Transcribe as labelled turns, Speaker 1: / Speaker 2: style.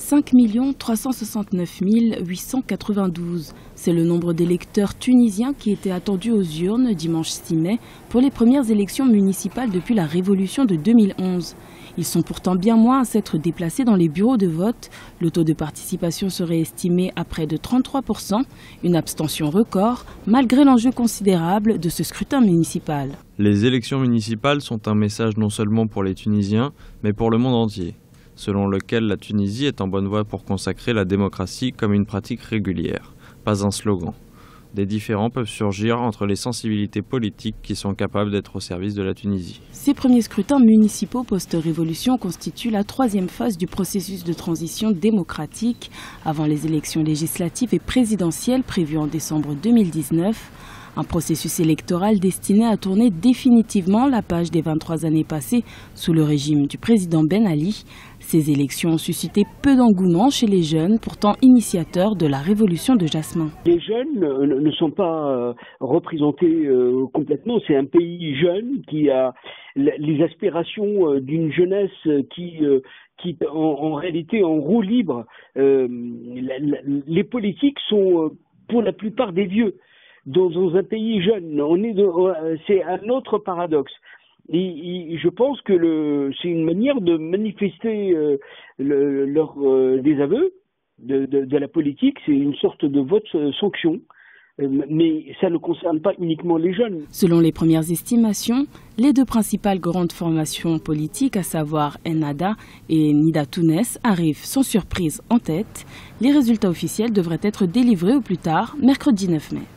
Speaker 1: 5 369 892. C'est le nombre d'électeurs tunisiens qui étaient attendus aux urnes dimanche 6 mai pour les premières élections municipales depuis la révolution de 2011. Ils sont pourtant bien moins à s'être déplacés dans les bureaux de vote. Le taux de participation serait estimé à près de 33%, une abstention record, malgré l'enjeu considérable de ce scrutin municipal.
Speaker 2: Les élections municipales sont un message non seulement pour les Tunisiens, mais pour le monde entier, selon lequel la Tunisie est en bonne voie pour consacrer la démocratie comme une pratique régulière, pas un slogan. Des différends peuvent surgir entre les sensibilités politiques qui sont capables d'être au service de la Tunisie.
Speaker 1: Ces premiers scrutins municipaux post-révolution constituent la troisième phase du processus de transition démocratique avant les élections législatives et présidentielles prévues en décembre 2019. Un processus électoral destiné à tourner définitivement la page des 23 années passées sous le régime du président Ben Ali. Ces élections ont suscité peu d'engouement chez les jeunes, pourtant initiateurs de la révolution de Jasmin.
Speaker 3: Les jeunes ne sont pas représentés complètement. C'est un pays jeune qui a les aspirations d'une jeunesse qui en réalité en roue libre. Les politiques sont pour la plupart des vieux. Dans un pays jeune, c'est un autre paradoxe. Et je pense que c'est une manière de manifester leur désaveu de la politique. C'est une sorte de vote sanction. Mais ça ne concerne pas uniquement les jeunes.
Speaker 1: Selon les premières estimations, les deux principales grandes formations politiques, à savoir Ennahda et Nida Tounes, arrivent sans surprise en tête. Les résultats officiels devraient être délivrés au plus tard mercredi 9 mai.